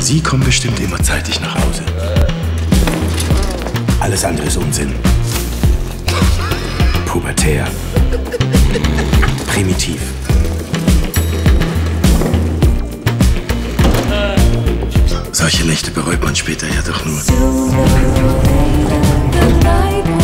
Sie kommen bestimmt immer zeitig nach Hause. Alles andere ist Unsinn. Pubertär. Primitiv. Solche Nächte bereut man später ja doch nur.